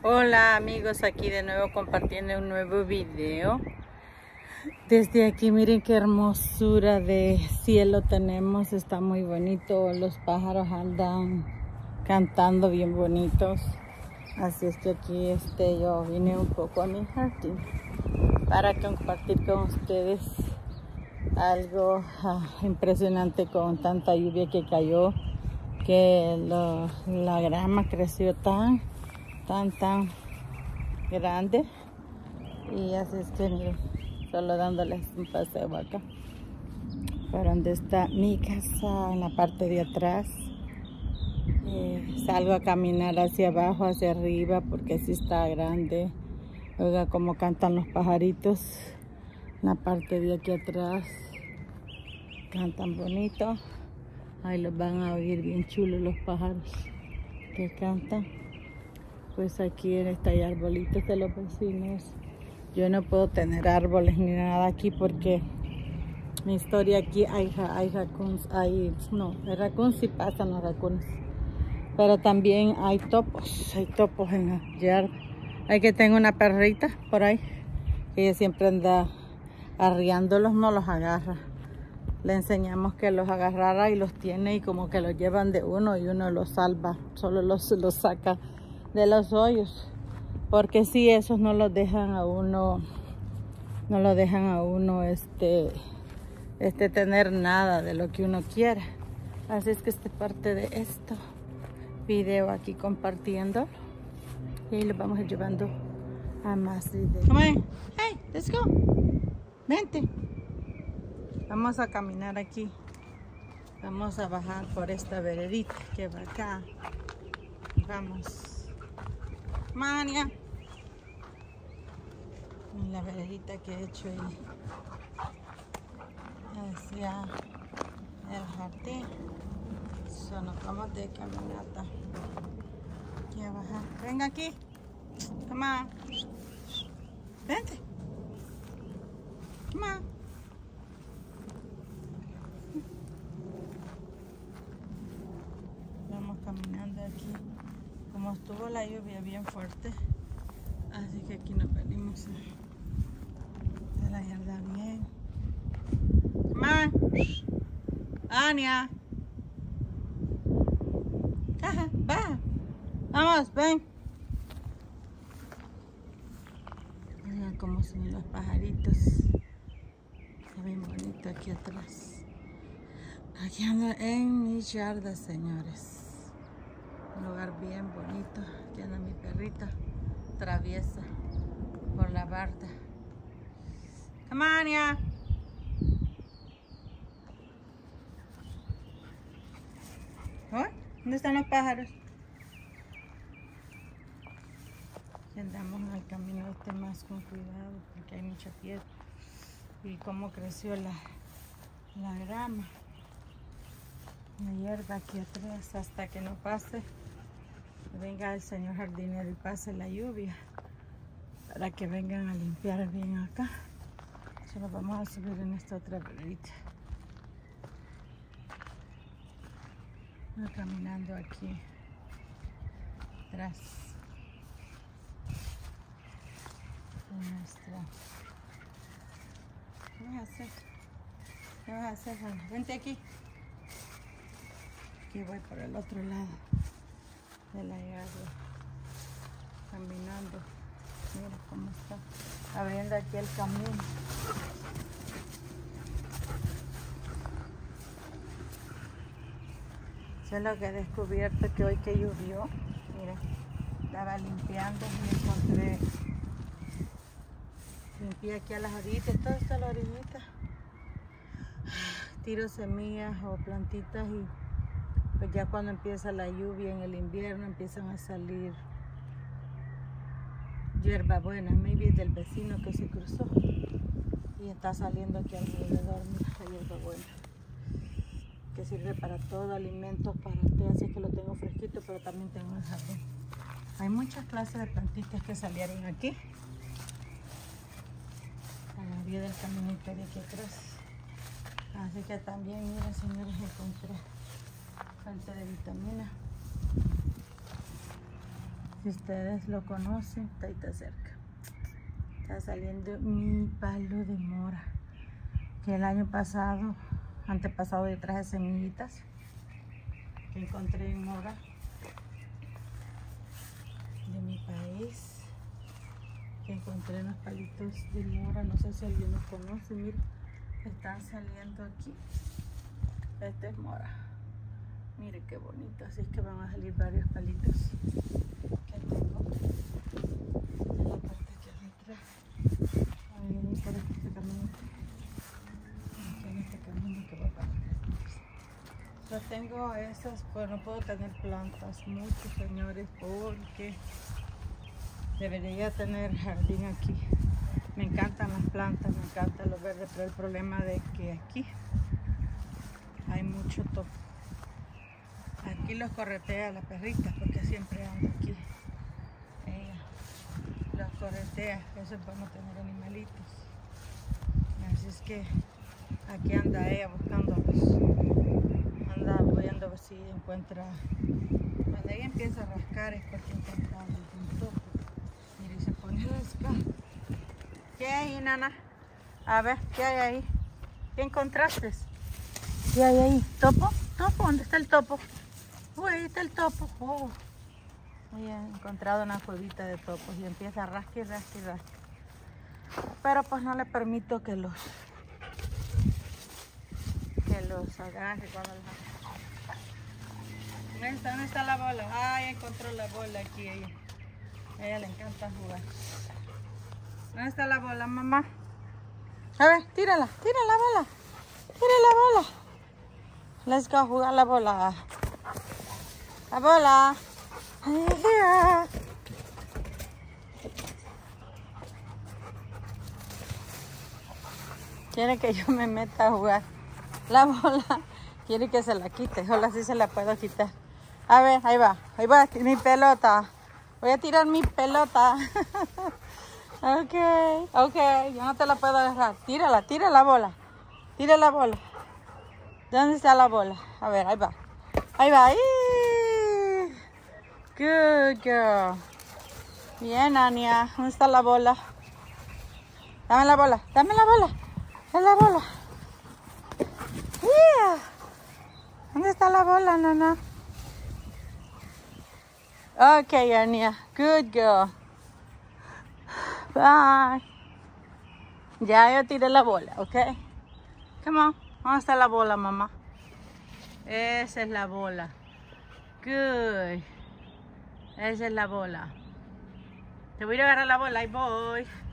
Hola amigos, aquí de nuevo compartiendo un nuevo video. Desde aquí miren qué hermosura de cielo tenemos, está muy bonito, los pájaros andan cantando bien bonitos. Así es que aquí yo vine un poco a mi jardín para compartir con ustedes algo impresionante con tanta lluvia que cayó, que la grama creció tan grande, y así es que miren, solo dándoles un paseo acá por donde está mi casa, en la parte de atrás. Salgo a caminar hacia abajo, hacia arriba, porque sí está grande. Oiga cómo cantan los pajaritos en la parte de aquí atrás, cantan bonito. Ahí los van a oír bien chulos los pájaros que cantan. Pues aquí hay arbolitos de los vecinos. Yo no puedo tener árboles ni nada aquí porque mi historia aquí hay racuns, racuns sí pasan los racuns, pero también hay topos en la yarda. Hay que tengo una perrita por ahí que ella siempre anda arriándolos, no los agarra. Le enseñamos que los agarrara y los tiene, y como que los llevan de uno y uno los salva, solo los saca de los hoyos, porque si esos no los dejan a uno, tener nada de lo que uno quiera. Así es que esta parte de esto video aquí compartiendo, y lo vamos a ir llevando a más videos. Come on. Hey, let's go. Vente. Vamos a caminar aquí. Vamos a bajar por esta veredita que va acá. Vamos. Mania. En la veredita que he hecho ahí hacia el jardín. Nos vamos de caminata. Aquí a bajar. Venga aquí. Come on. Vente. Come on. Vamos caminando aquí. Como estuvo la lluvia bien fuerte, así que aquí nos venimos de la yarda bien. Come on. Ania. Ajá, va. Vamos, ven. Miren cómo son los pajaritos. Está bien bonito aquí atrás. Aquí ando en mi yarda, señores. Un lugar bien bonito. Aquí anda mi perrita traviesa por la barda. Come on, ya. ¿Dónde están los pájaros? Aquí andamos en el camino más con cuidado porque hay mucha piedra. Y cómo creció la grama, la hierba aquí atrás, hasta que no pase, venga el señor jardinero y pase la lluvia, para que vengan a limpiar bien acá. Solo vamos a subir en esta otra veredita. Caminando aquí atrás de nuestra. ¿Qué vas a hacer? ¿Qué vas a hacer, Juana? Vente aquí. Aquí voy por el otro lado de la yarda, caminando. Mira cómo está abriendo aquí el camino. Eso es lo que he descubierto, que hoy que llovió, mira, estaba limpiando y encontré, limpié aquí a las orillitas, todo está a la orillita. Tiro semillas o plantitas, y pues ya cuando empieza la lluvia en el invierno empiezan a salir hierbabuena, maybe del vecino que se cruzó, y está saliendo aquí alrededor. Mira la hierbabuena, que sirve para todo, alimentos para té, así que lo tengo fresquito, pero también tengo el jardín. Hay muchas clases de plantitas que salieron aquí a la orilla del caminito de aquí atrás. Así que también, miren señores, encontré fuente de vitamina. Si ustedes lo conocen, está cerca. Está saliendo mi palo de mora. Que el año pasado, antepasado, yo traje semillitas que encontré en mora de mi país. Que encontré unos palitos de mora. No sé si alguien los conoce. Miren, están saliendo aquí. Este es mora. Mire qué bonito. Así es que van a salir varios palitos que tengo en la parte que atrás. Ahí por este camino. Aquí en este camino que va para acá. Yo tengo esas, pues no puedo tener plantas mucho, señores, porque debería tener jardín aquí. Me encantan las plantas, me encantan los verdes, pero el problema de que aquí hay mucho topo. Aquí los corretea la perrita porque siempre anda aquí. Ella los corretea, eso es bueno tener animalitos. Así es que aquí anda ella buscándolos. Anda viendo a ver si encuentra. Cuando ella empieza a rascar es porque encuentra algún topo. Mire, se pone a rascar. ¿Qué hay ahí, nana? A ver, ¿qué hay ahí? ¿Qué encontraste? ¿Qué hay ahí? ¿Topo? ¿Topo? ¿Dónde está el topo? Uy, ahí está el topo. Oh. He encontrado una cuevita de topos y empieza a rascar. Pero pues no le permito que los agarre cuando los agarre. ¿Dónde está la bola? Ah, ya encontró la bola aquí ella. A ella le encanta jugar. ¿Dónde está la bola, mamá? A ver, tírala, tira la bola. Tira la bola. Let's go a jugar la bola. La bola. Yeah. Quiere que yo me meta a jugar la bola. Quiere que se la quite. Ojalá sí se la puedo quitar. A ver, ahí va mi pelota. Voy a tirar mi pelota. Ok, yo no te la puedo agarrar. Tírala, tira la bola. Tira la bola. ¿Dónde está la bola? A ver, ahí va. Ahí. Good girl. Bien, Ania. ¿Dónde está la bola? Dame la bola. Dame la bola. Dame la bola. Yeah. ¿Dónde está la bola, nana? Ok, Ania. Good girl. Bye. Ya yo tiré la bola, ¿ok? Come on. ¿Dónde está la bola, mamá? Esa es la bola. Good. Esa es la bola. Te voy a ir a agarrar la bola. Ahí voy.